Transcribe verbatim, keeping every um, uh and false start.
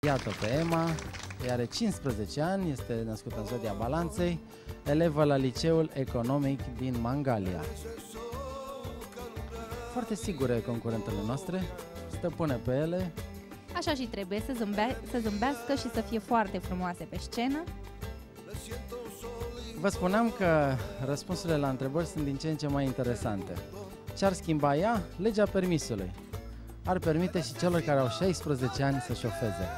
Iată pe Emma, ea are cincisprezece ani, este născută în zodia Balanței, elevă la Liceul Economic din Mangalia. Foarte sigure concurentele noastre, stăpâne pe ele. Așa și trebuie, să, zâmbe să zâmbească și să fie foarte frumoase pe scenă. Vă spuneam că răspunsurile la întrebări sunt din ce în ce mai interesante. Ce-ar schimba ea? Legea permisului. Ar permite și celor care au șaisprezece ani să șofeze.